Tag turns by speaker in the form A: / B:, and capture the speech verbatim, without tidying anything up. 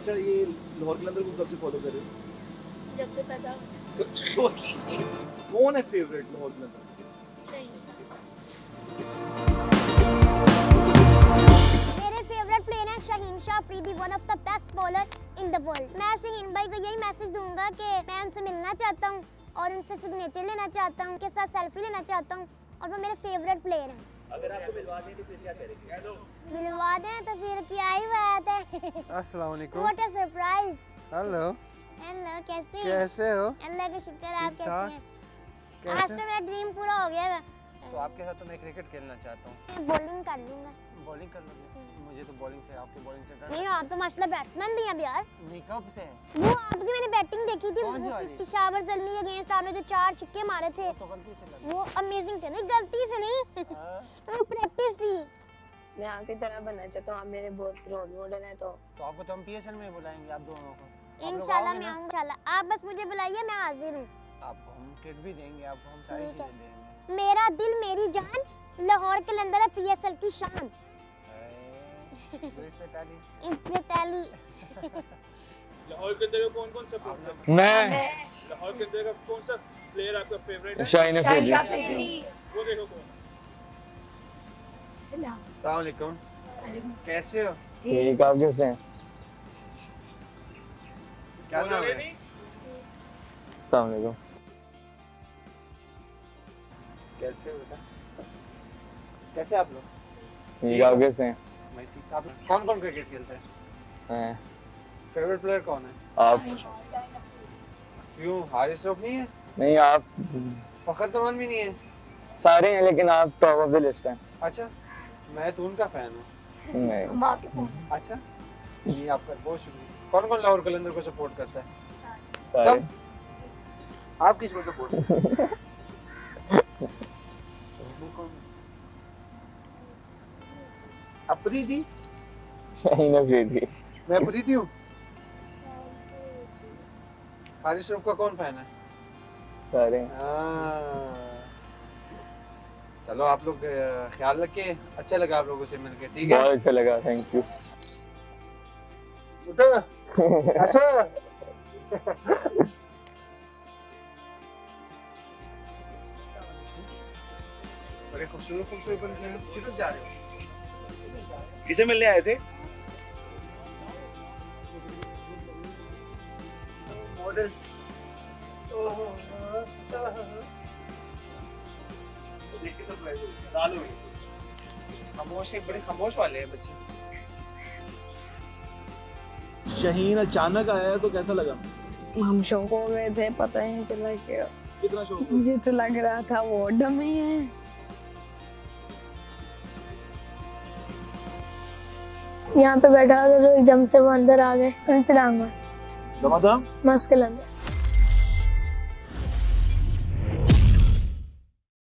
A: अच्छा ये लाहौर कलंदर को कब से फॉलो कर रहे हो?
B: जब से पैदा
A: कौन है फेवरेट लाहौर कलंदर?
C: मेरे फेवरेट प्लेयर है Shaheen Shah Afridi, one of the best bowler in the world. मैं शाहीन भाई को यही मैसेज दूंगा कि मैं उनसे मिलना चाहता हूँ और उनसे सिग्नेचर लेना चाहता हूँ, उनके साथ सेल्फी लेना चाहता हूँ और वो मेरे फेवरेट प्लेयर हैं।
D: अगर आपको मिलवा दें तो फिर क्या करेंगे?
C: मिलवा दें तो फिर क्या ही बात है।
E: अस्सलाम वालेकुम।
C: What a surprise.
E: Hello
C: hello, कैसे हैं?
E: कैसे हो?
C: अल्लाह का शुक्र, आप कैसे हैं?
E: कैसे?
C: आज तो मेरा ड्रीम पूरा हो गया।
E: तो आपके साथ तो मैं क्रिकेट खेलना चाहता हूँ।
C: बॉलिंग कर लूंगा।
E: बॉलिंग कर लोगे? मुझे तो बॉलिंग से, आपकी बॉलिंग से डर
C: नहीं, आप तो माशाल्लाह बैट्समैन भी हैं अब यार।
E: नहीं, कब से है?
C: वो आपकी मैंने बैटिंग देखी थी,
E: कौन सी वाली?
C: पेशावर ज़ल्मी के अगेंस्ट आपने जो चार छक्के मारे थे,
E: तो गलती से लगा।
C: वो अमेजिंग थे। नहीं, गलती से नहीं, वो प्रैक्टिस थी।
B: मैं आपकी तरह बनना चाहता हूँ, आप मेरे बहुत रोल मॉडल हैं। तो
E: तो आपको तो हम पीएसएल में बुलाएंगे आप दोनों को।
C: इंशाल्लाह मैं आऊंगा, इंशाल्लाह। आप बस मुझे बुलाइए, मैं हाजिर हूँ।
E: आपको हम किट भी देंगे, आपको हम सारी चीजें देंगे।
C: मेरा दिल मेरी जान, लाहौर कलंदर है पीएसएल की शान।
E: इस पे ताली।
C: इस पे ताली।
A: लाहौर के अंदर कौन कौन सा
F: मैं
A: लाहौर के अंदर का कौन सा प्लेयर आपका फेवरेट है?
F: शाहीन अफरीदी।
A: वो देखो कौन।
E: अस्सलाम वालेकुम। कैसे हो?
F: ठीक, आप कैसे हैं?
E: क्या नाम है?
F: अस्सलाम वालेकुम।
E: कैसे हो बेटा? कैसे आप लोग?
F: ठीक, आप कैसे हैं?
E: मैं ठीक। आप कौन कौन क्रिकेट खेलते हैं?
F: मैं।
E: फेवरेट प्लेयर कौन है?
F: आप?
E: क्यों, हारिस रऊफ नहीं है?
F: नहीं, आप।
E: फखर जमान भी नहीं है?
F: सारे हैं लेकिन आप टॉप ऑफ द लिस्ट हैं।
E: अच्छा, मैं तो उनका फैन हूँ।
F: नहीं।
E: अच्छा, जी आपका बहुत शुक्रिया। कौन कौन लाहौर कलंदर को सपोर्ट करता है?
F: सारे।
E: सब? आप किसको सपोर्ट करते हैं? अफरीदी?
F: शाहीन अफरीदी।
E: मैं अफरीदी हूँ। हारिस रऊफ का कौन फैन है?
F: सारे।
E: चलो आप लोग ख्याल रखिए, अच्छा लगा आप लोगों से मिलकर। ठीक है,
F: बहुत अच्छा लगा, थैंक यू।
E: उठो ऐसा। बड़े खूबसूरत खूबसूरत बंदे हैं। किधर जा रहे हो?
A: किसे मिलने आए थे?
E: मॉडल। खामोश है, बड़े खामोश वाले हैं बच्चे।
A: शाहीन अचानक आया तो कैसा लगा?
B: हम शौक हो गए थे, पता ही नहीं चला कि
A: कितना शौक?
B: मुझे तो लग रहा था वो डमी है। यहाँ पे बैठा था तो एकदम से वो अंदर आ गए। दमादम
C: मस्क कलंदर।